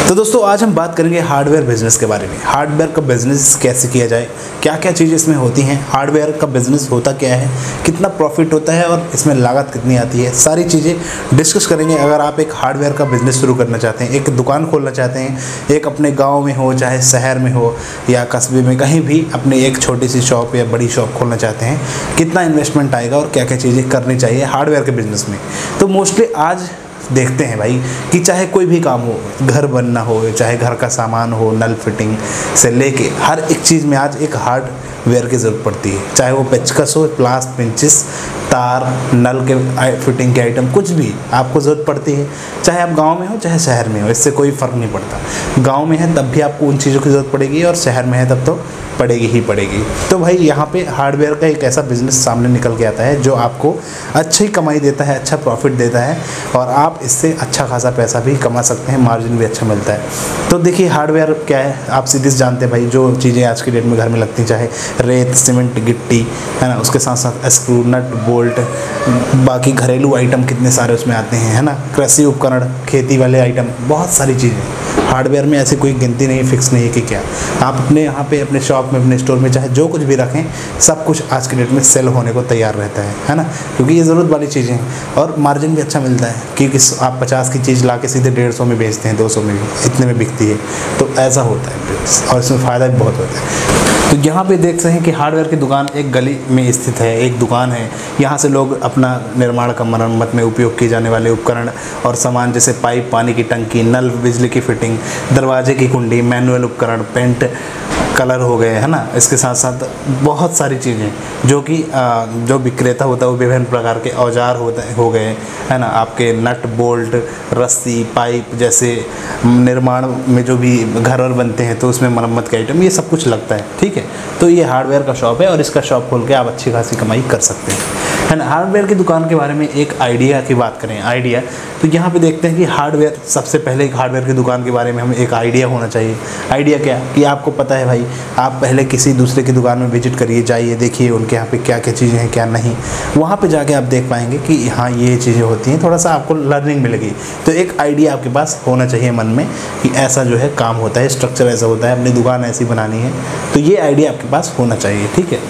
तो दोस्तों आज हम बात करेंगे हार्डवेयर बिजनेस के बारे में। हार्डवेयर का बिजनेस कैसे किया जाए, क्या क्या चीज़ें इसमें होती हैं, हार्डवेयर का बिजनेस होता क्या है, कितना प्रॉफिट होता है और इसमें लागत कितनी आती है, सारी चीज़ें डिस्कस करेंगे। अगर आप एक हार्डवेयर का बिजनेस शुरू करना चाहते हैं, एक दुकान खोलना चाहते हैं, एक अपने गाँव में हो चाहे शहर में हो या कस्बे में, कहीं भी अपनी एक छोटी सी शॉप या बड़ी शॉप खोलना चाहते हैं, कितना इन्वेस्टमेंट आएगा और क्या क्या चीज़ें करनी चाहिए हार्डवेयर के बिजनेस में। तो मोस्टली आज देखते हैं भाई कि चाहे कोई भी काम हो, घर बनना हो, चाहे घर का सामान हो, नल फिटिंग से लेके हर एक चीज़ में आज एक हार्डवेयर की ज़रूरत पड़ती है। चाहे वो पेचकस हो, प्लास, पिंचिस, तार, नल के फिटिंग के आइटम, कुछ भी आपको ज़रूरत पड़ती है। चाहे आप गांव में हो चाहे शहर में हो, इससे कोई फ़र्क नहीं पड़ता। गांव में है तब भी आपको उन चीज़ों की ज़रूरत पड़ेगी और शहर में है तब तो पड़ेगी ही पड़ेगी। तो भाई यहाँ पे हार्डवेयर का एक ऐसा बिजनेस सामने निकल के आता है जो आपको अच्छी कमाई देता है, अच्छा प्रॉफिट देता है और आप इससे अच्छा खासा पैसा भी कमा सकते हैं, मार्जिन भी अच्छा मिलता है। तो देखिए हार्डवेयर क्या है, आप सीधे से जानते हैं भाई, जो चीज़ें आज के डेट में घर में लगती हैं, चाहे रेत, सीमेंट, गिट्टी, है ना, उसके साथ साथ स्क्रू, नट, बोल्ट, बाकी घरेलू आइटम कितने सारे उसमें आते हैं, है ना, कृषि उपकरण, खेती वाले आइटम, बहुत सारी चीज़ें हार्डवेयर में। ऐसी कोई गिनती नहीं, फिक्स नहीं है कि क्या आप अपने यहाँ पे अपने शॉप में, अपने स्टोर में चाहे जो कुछ भी रखें, सब कुछ आज के डेट में सेल होने को तैयार रहता है ना, क्योंकि ये ज़रूरत वाली चीज़ें हैं और मार्जिन भी अच्छा मिलता है। क्योंकि आप 50 की चीज़ ला के सीधे 150 में बेचते हैं, 200 में भी, इतने में बिकती है। तो ऐसा होता है और इसमें फ़ायदा भी बहुत होता है। तो यहाँ पे देख सकते हैं कि हार्डवेयर की दुकान एक गली में स्थित है, एक दुकान है। यहाँ से लोग अपना निर्माण का मरम्मत में उपयोग किए जाने वाले उपकरण और सामान जैसे पाइप, पानी की टंकी, नल, बिजली की फिटिंग, दरवाजे की कुंडी, मैनुअल उपकरण, पेंट, कलर हो गए, है ना, इसके साथ साथ बहुत सारी चीज़ें जो कि जो विक्रेता होता है वो विभिन्न प्रकार के औजार हो गए, है ना, आपके नट, बोल्ट, रस्सी, पाइप, जैसे निर्माण में जो भी घर और बनते हैं तो उसमें मरम्मत के आइटम, ये सब कुछ लगता है। ठीक है, तो ये हार्डवेयर का शॉप है और इसका शॉप खोल के आप अच्छी खासी कमाई कर सकते हैं, है ना। हार्डवेयर की दुकान के बारे में एक आइडिया की बात करें, आइडिया, तो यहाँ पे देखते हैं कि हार्डवेयर, सबसे पहले एक हार्डवेयर की दुकान के बारे में हमें एक आइडिया होना चाहिए। आइडिया क्या कि आपको पता है भाई, आप पहले किसी दूसरे की दुकान में विजिट करिए, जाइए, देखिए उनके यहाँ पे क्या क्या चीज़ें हैं, क्या नहीं। वहाँ पे जाके आप देख पाएंगे कि हाँ ये चीज़ें होती हैं, थोड़ा सा आपको लर्निंग मिलेगी। तो एक आइडिया आपके पास होना चाहिए मन में कि ऐसा जो है काम होता है, स्ट्रक्चर ऐसा होता है, अपनी दुकान ऐसी बनानी है, तो ये आइडिया आपके पास होना चाहिए। ठीक है,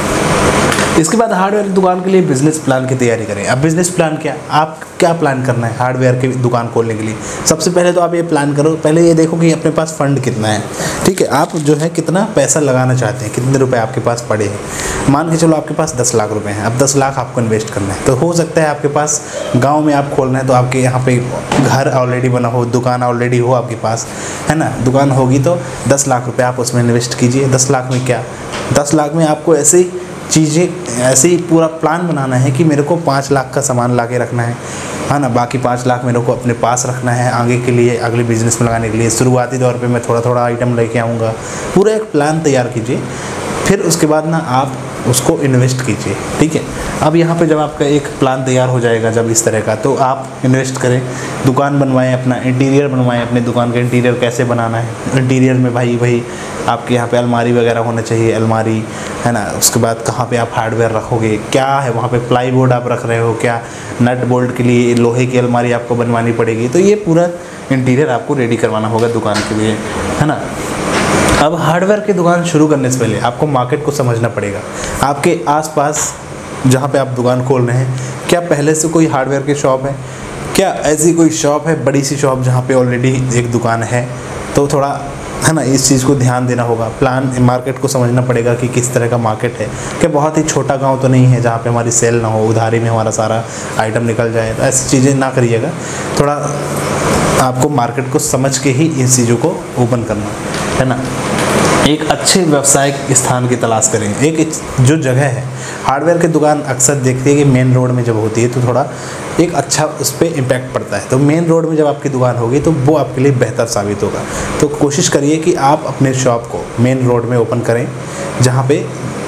इसके बाद हार्डवेयर की दुकान के लिए बिजनेस प्लान की तैयारी करें। अब बिजनेस प्लान क्या, आप क्या प्लान करना है हार्डवेयर की दुकान खोलने के लिए। सबसे पहले तो आप ये प्लान करो, पहले ये देखो कि अपने पास फंड कितना है। ठीक है, आप जो है कितना पैसा लगाना चाहते हैं, कितने रुपए आपके पास पड़े हैं। मान के चलो आपके पास 10 लाख रुपए हैं, अब 10 लाख आपको इन्वेस्ट करना है। तो हो सकता है आपके पास गाँव में आप खोलना है तो आपके यहाँ पे घर ऑलरेडी बना हो, दुकान ऑलरेडी हो आपके पास, है ना, दुकान होगी तो 10 लाख रुपये आप उसमें इन्वेस्ट कीजिए। 10 लाख में क्या, 10 लाख में आपको ऐसे चीज़ें, ऐसे ही पूरा प्लान बनाना है कि मेरे को 5 लाख का सामान ला के रखना है ना, बाकी 5 लाख मेरे को अपने पास रखना है आगे के लिए, अगले बिजनेस में लगाने के लिए। शुरुआती तौर पे मैं थोड़ा थोड़ा आइटम लेके आऊँगा। पूरा एक प्लान तैयार कीजिए, फिर उसके बाद ना आप उसको इन्वेस्ट कीजिए। ठीक है, अब यहाँ पे जब आपका एक प्लान तैयार हो जाएगा जब इस तरह का, तो आप इन्वेस्ट करें, दुकान बनवाएं, अपना इंटीरियर बनवाएं, अपने दुकान का इंटीरियर कैसे बनाना है। इंटीरियर में भाई आपके यहाँ पे अलमारी वगैरह होना चाहिए, अलमारी, है ना। उसके बाद कहाँ पे आप हार्डवेयर रखोगे, क्या है वहाँ पे, प्लाईवुड आप रख रहे हो क्या, नट बोल्ट के लिए लोहे की अलमारी आपको बनवानी पड़ेगी। तो ये पूरा इंटीरियर आपको रेडी करवाना होगा दुकान के लिए, है ना। अब हार्डवेयर की दुकान शुरू करने से पहले आपको मार्केट को समझना पड़ेगा। आपके आसपास जहाँ पे आप दुकान खोल रहे हैं, क्या पहले से कोई हार्डवेयर की शॉप है, क्या ऐसी कोई शॉप है, बड़ी सी शॉप जहाँ पे ऑलरेडी एक दुकान है। तो थोड़ा, है ना, इस चीज़ को ध्यान देना होगा। प्लान, मार्केट को समझना पड़ेगा कि किस तरह का मार्केट है, क्या बहुत ही छोटा गांव तो नहीं है जहाँ पे हमारी सेल ना हो, उधारी में हमारा सारा आइटम निकल जाए। तो ऐसी चीज़ें ना करिएगा, थोड़ा आपको मार्केट को समझ के ही इन चीज़ों को ओपन करना है ना। एक अच्छे व्यवसायिक स्थान की तलाश करें। एक जो जगह है, हार्डवेयर की दुकान अक्सर देखते हैं कि मेन रोड में जब होती है तो थोड़ा एक अच्छा उस पर इम्पैक्ट पड़ता है। तो मेन रोड में जब आपकी दुकान होगी तो वो आपके लिए बेहतर साबित होगा। तो कोशिश करिए कि आप अपने शॉप को मेन रोड में ओपन करें, जहाँ पे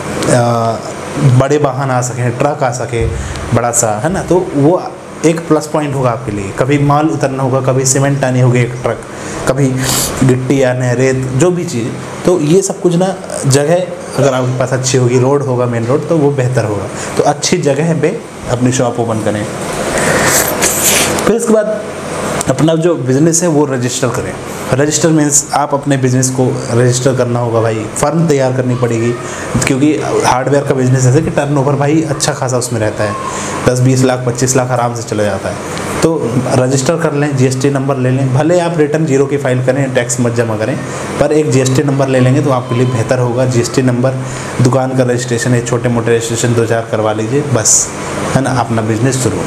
बड़े वाहन आ सकें, ट्रक आ सके बड़ा सा, है ना। तो वो एक प्लस पॉइंट होगा आपके लिए। कभी माल उतरना होगा, कभी सीमेंट आनी होगी एक ट्रक, कभी गिट्टी आने, रेत, जो भी चीज़। तो ये सब कुछ ना, जगह अगर आपके पास अच्छी होगी, रोड होगा मेन रोड, तो वो बेहतर होगा। तो अच्छी जगह पे अपनी शॉप ओपन करें। फिर इसके बाद अपना जो बिज़नेस है वो रजिस्टर करें। रजिस्टर मीन्स आप अपने बिज़नेस को रजिस्टर करना होगा भाई, फर्म तैयार करनी पड़ेगी, क्योंकि हार्डवेयर का बिज़नेस ऐसे कि टर्नओवर भाई अच्छा खासा उसमें रहता है, 10-20 लाख 25 लाख आराम से चला जाता है। तो रजिस्टर कर लें, जीएसटी नंबर ले लें, भले आप रिटर्न 0 की फाइल करें, टैक्स मत जमा करें, पर एक जीएसटी नंबर ले लेंगे तो आपके लिए बेहतर होगा। जीएसटी नंबर, दुकान का रजिस्ट्रेशन है, छोटे मोटे रजिस्ट्रेशन 2-4 करवा लीजिए, बस, है ना, अपना बिजनेस शुरू।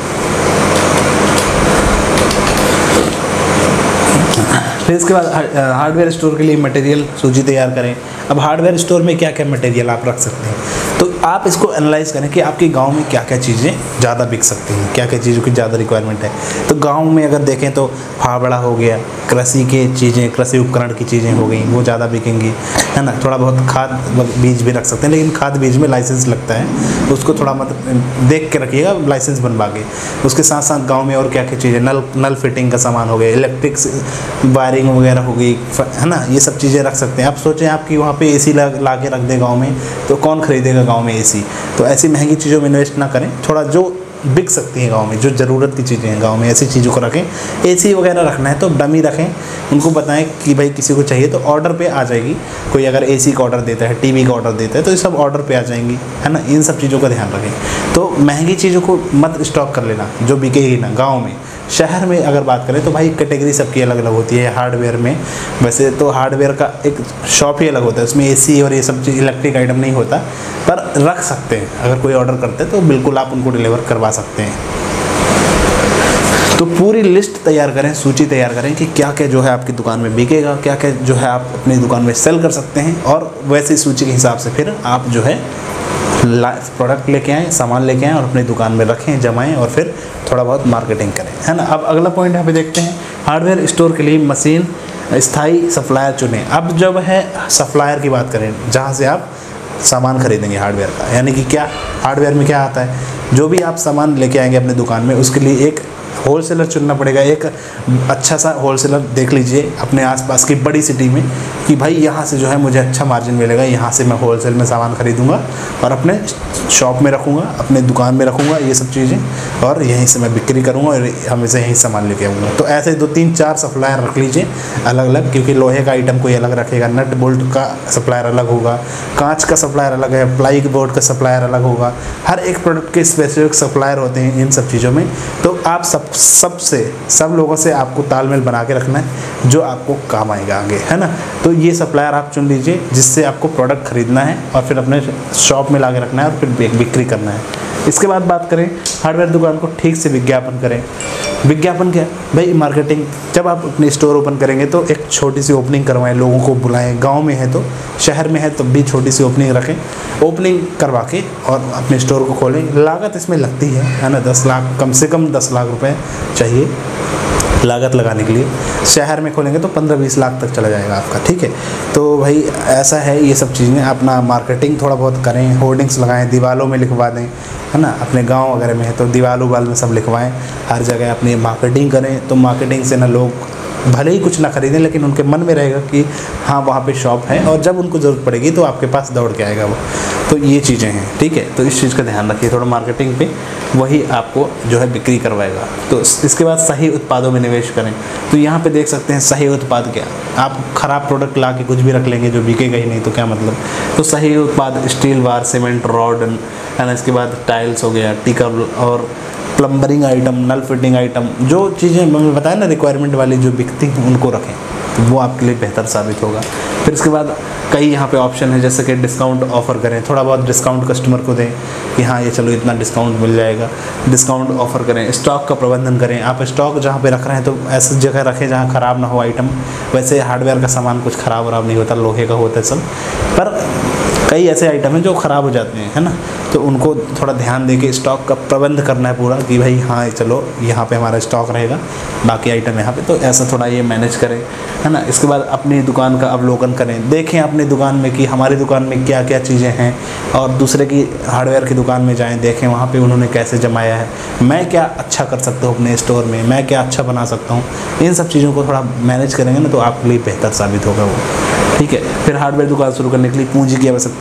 फिर इसके बाद हार्डवेयर स्टोर के लिए मटेरियल सूची तैयार करें। अब हार्डवेयर स्टोर में क्या क्या मटेरियल आप रख सकते हैं, तो आप इसको एनालाइज करें कि आपके गांव में क्या क्या चीज़ें ज़्यादा बिक सकती हैं, क्या क्या चीज़ों की ज़्यादा रिक्वायरमेंट है। तो गांव में अगर देखें तो फावड़ा हो गया, कृषि के चीज़ें, कृषि उपकरण की चीज़ें हो गई, वो ज़्यादा बिकेंगी, है ना। थोड़ा बहुत खाद बीज भी रख सकते हैं, लेकिन खाद बीज में लाइसेंस लगता है, उसको थोड़ा मत देख के रखिएगा, लाइसेंस बनवा के। उसके साथ साथ गाँव में और क्या क्या चीज़ें, नल फिटिंग का सामान हो गया, इलेक्ट्रिक वायरिंग वगैरह हो गई, है ना, ये सब चीज़ें रख सकते हैं। आप सोचें आपकी वहाँ पे एसी ला के रख दे गांव में, तो कौन खरीदेगा गांव में एसी। तो ऐसी महंगी चीज़ों में इन्वेस्ट ना करें, थोड़ा जो बिक सकती हैं गांव में, जो ज़रूरत की चीज़ें हैं गांव में, ऐसी चीज़ों को रखें। एसी वगैरह रखना है तो डमी रखें, उनको बताएं कि भाई किसी को चाहिए तो ऑर्डर पे आ जाएगी। कोई अगर एसी का ऑर्डर देता है, टीवी का ऑर्डर देता है, तो ये सब ऑर्डर पे आ जाएंगी, है ना। इन सब चीज़ों का ध्यान रखें। तो महंगी चीज़ों को मत स्टॉक कर लेना, जो बिकेगी ना गाँव में। शहर में अगर बात करें तो भाई कैटेगरी सबकी अलग अलग होती है। हार्डवेयर में वैसे तो हार्डवेयर का एक शॉप ही अलग होता है, उसमें एसी और ये सब चीज़ इलेक्ट्रिक आइटम नहीं होता, पर रख सकते हैं। अगर कोई ऑर्डर करते हैं तो बिल्कुल आप उनको डिलीवर करवा सकते हैं। तो पूरी लिस्ट तैयार करें, सूची तैयार करें कि क्या क्या जो है आपकी दुकान में बिकेगा, क्या क्या जो है आप अपनी दुकान में सेल कर सकते हैं, और वैसी सूची के हिसाब से फिर आप जो है प्रोडक्ट लेके आएँ, सामान लेके आएँ और अपनी दुकान में रखें, जमाएं और फिर थोड़ा बहुत मार्केटिंग करें, है ना। अब अगला पॉइंट यहाँ पे देखते हैं, हार्डवेयर स्टोर के लिए मशीन स्थायी सप्लायर चुनें। अब जब है सप्लायर की बात करें, जहाँ से आप सामान खरीदेंगे हार्डवेयर का, यानी कि क्या हार्डवेयर में क्या आता है, जो भी आप सामान लेके आएंगे अपने दुकान में, उसके लिए एक होलसेलर चुनना पड़ेगा। एक अच्छा सा होलसेलर देख लीजिए अपने आसपास की बड़ी सिटी में कि भाई यहाँ से जो है मुझे अच्छा मार्जिन मिलेगा, यहाँ से मैं होलसेल में सामान खरीदूंगा और अपने शॉप में रखूँगा, अपने दुकान में रखूँगा ये सब चीज़ें, और यहीं से मैं बिक्री करूँगा और हमेशा यहीं सामान लेके आऊँगा। तो ऐसे 2-3-4 सप्लायर रख लीजिए अलग अलग, क्योंकि लोहे का आइटम कोई अलग रखेगा, नट बोल्ट का सप्लायर अलग होगा, कांच का सप्लायर अलग है, प्लाई बोर्ड का सप्लायर अलग होगा। हर एक प्रोडक्ट के स्पेसिफिक सप्लायर होते हैं इन सब चीज़ों में। तो आप सब लोगों से आपको तालमेल बना के रखना है, जो आपको काम आएगा आगे, है ना। तो ये सप्लायर आप चुन लीजिए जिससे आपको प्रोडक्ट खरीदना है और फिर अपने शॉप में ला के रखना है और फिर बिक्री करना है। इसके बाद बात करें हार्डवेयर दुकान को ठीक से विज्ञापन करें। विज्ञापन क्या भाई, मार्केटिंग। जब आप अपनी स्टोर ओपन करेंगे तो एक छोटी सी ओपनिंग करवाएं, लोगों को बुलाएं। गांव में है तो, शहर में है तब भी छोटी सी ओपनिंग रखें, ओपनिंग करवा के और अपने स्टोर को खोलें। लागत इसमें लगती है ना, 10 लाख, कम से कम 10 लाख रुपए चाहिए लागत लगाने के लिए। शहर में खोलेंगे तो 15-20 लाख तक चला जाएगा आपका, ठीक है। तो भाई ऐसा है, ये सब चीज़ें अपना मार्केटिंग थोड़ा बहुत करें, होर्डिंग्स लगाएं, दीवारों में लिखवा दें, है ना। अपने गांव वगैरह में है तो दीवारों वाल में सब लिखवाएं, हर जगह अपनी मार्केटिंग करें। तो मार्केटिंग से ना लोग भले ही कुछ ना खरीदें, लेकिन उनके मन में रहेगा कि हाँ वहाँ पे शॉप है, और जब उनको ज़रूरत पड़ेगी तो आपके पास दौड़ के आएगा वो। तो ये चीज़ें हैं, ठीक है। तो इस चीज़ का ध्यान रखिए थोड़ा मार्केटिंग पे, वही आपको जो है बिक्री करवाएगा। तो इसके बाद सही उत्पादों में निवेश करें। तो यहाँ पे देख सकते हैं सही उत्पाद क्या। आप ख़राब प्रोडक्ट ला के कुछ भी रख लेंगे जो बिकेगा ही नहीं, तो क्या मतलब। तो सही उत्पाद स्टील बार, सीमेंट रॉड, है ना। इसके बाद टाइल्स हो गया, टिकल और प्लम्बरिंग आइटम, नल फिटिंग आइटम, जो चीज़ें मैंने बताया ना रिक्वायरमेंट वाली जो बिकती हैं उनको रखें, तो वो आपके लिए बेहतर साबित होगा। फिर इसके बाद कई यहाँ पे ऑप्शन है, जैसे कि डिस्काउंट ऑफ़र करें, थोड़ा बहुत डिस्काउंट कस्टमर को दें कि हाँ ये चलो इतना डिस्काउंट मिल जाएगा, डिस्काउंट ऑफ़र करें। स्टॉक का प्रबंधन करें, आप स्टॉक जहाँ पे रख रहे हैं तो ऐसी जगह रखें जहाँ ख़राब ना हो आइटम। वैसे हार्डवेयर का सामान कुछ ख़राब वराब नहीं होता, लोहे का होता है सब, पर कई ऐसे आइटम हैं जो ख़राब हो जाते हैं, है ना। तो उनको थोड़ा ध्यान दे के स्टॉक का प्रबंध करना है पूरा, कि भाई हाँ चलो यहाँ पे हमारा स्टॉक रहेगा, बाकी आइटम यहाँ पे। तो ऐसा थोड़ा ये मैनेज करें, है ना। इसके बाद अपनी दुकान का अवलोकन करें, देखें अपनी दुकान में कि हमारी दुकान में क्या क्या चीज़ें हैं, और दूसरे की हार्डवेयर की दुकान में जाएँ, देखें वहाँ पर उन्होंने कैसे जमाया है, मैं क्या अच्छा कर सकता हूँ अपने स्टोर में, मैं क्या अच्छा बना सकता हूँ। इन सब चीज़ों को थोड़ा मैनेज करेंगे ना तो आपके लिए बेहतर साबित होगा वो, ठीक है। फिर हार्डवेयर दुकान शुरू करने के लिए पूंजी की आवश्यकता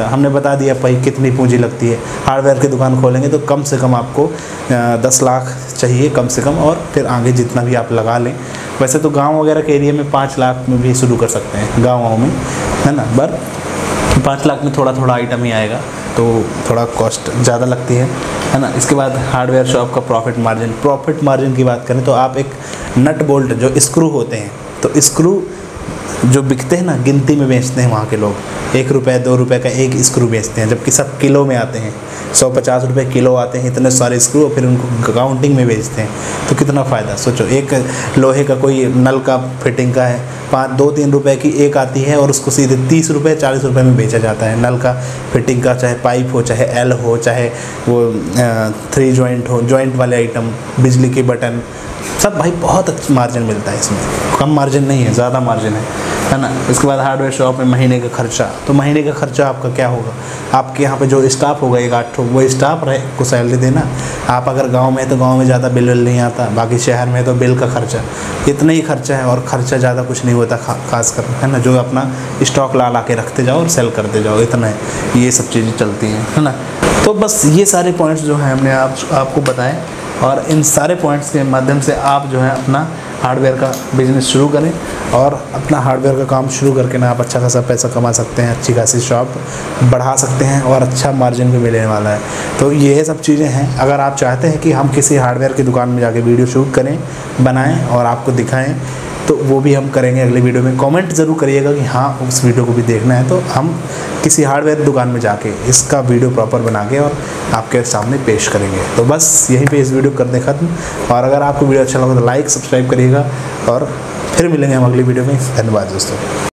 का। हमने बता दिया भाई कितनी पूंजी लगती है। हार्डवेयर की दुकान खोलेंगे तो कम से कम आपको 10 लाख चाहिए कम से कम, और फिर आगे जितना भी आप लगा लें। वैसे तो गांव वगैरह के एरिया में 5 लाख में भी शुरू कर सकते हैं, गाँव में, है ना। पर 5 लाख में थोड़ा थोड़ा आइटम ही आएगा, तो थोड़ा कॉस्ट ज़्यादा लगती है ना। इसके बाद हार्डवेयर शॉप का प्रॉफिट मार्जिन की बात करें तो आप एक नट बोल्ट जो स्क्रू होते हैं, तो स्क्रू जो बिकते हैं ना, गिनती में बेचते हैं वहाँ के लोग, 1 रुपये 2 रुपये का एक स्क्रू बेचते हैं, जबकि सब किलो में आते हैं। 150 रुपये किलो आते हैं इतने सारे स्क्रू, और फिर उनको काउंटिंग में बेचते हैं। तो कितना फ़ायदा सोचो। एक लोहे का कोई नल का फिटिंग का है, 2-3 रुपये की एक आती है, और उसको सीधे 30 रुपये 40 रुपये में बेचा जाता है। नल का फिटिंग का, चाहे पाइप हो, चाहे एल हो, चाहे वो 3 जॉइंट हो, जॉइंट वाले आइटम, बिजली के बटन, सब भाई बहुत अच्छा मार्जिन मिलता है इसमें। कम मार्जिन नहीं है, ज़्यादा मार्जिन है ना। इसके बाद हार्डवेयर शॉप में महीने का खर्चा, तो महीने का खर्चा आपका क्या होगा, आपके यहाँ पे जो स्टाफ होगा 1-8 वो स्टाफ को सैलरी देना। आप अगर गांव में है तो गांव में ज़्यादा बिल नहीं आता, बाकी शहर में तो बिल का खर्चा, इतना ही खर्चा है, और खर्चा ज़्यादा कुछ नहीं होता खास कर, है ना। जो अपना स्टॉक ला के रखते जाओ और सेल करते जाओ, इतना है। ये सब चीज़ें चलती हैं, है ना। तो बस ये सारे पॉइंट्स जो हैं हमने आपको बताएं, और इन सारे पॉइंट्स के माध्यम से आप जो है अपना हार्डवेयर का बिज़नेस शुरू करें, और अपना हार्डवेयर का काम शुरू करके ना आप अच्छा खासा पैसा कमा सकते हैं, अच्छी खासी शॉप बढ़ा सकते हैं, और अच्छा मार्जिन भी मिलने वाला है। तो ये सब चीज़ें हैं। अगर आप चाहते हैं कि हम किसी हार्डवेयर की दुकान में जाके वीडियो शूट करें, बनाएं और आपको दिखाएं, तो वो भी हम करेंगे अगले वीडियो में। कमेंट ज़रूर करिएगा कि हाँ उस वीडियो को भी देखना है, तो हम किसी हार्डवेयर दुकान में जाके इसका वीडियो प्रॉपर बना के और आपके सामने पेश करेंगे। तो बस यहीं पे इस वीडियो कर दें ख़त्म। और अगर आपको वीडियो अच्छा लगा तो लाइक सब्सक्राइब करिएगा, और फिर मिलेंगे हम अगली वीडियो में। धन्यवाद दोस्तों।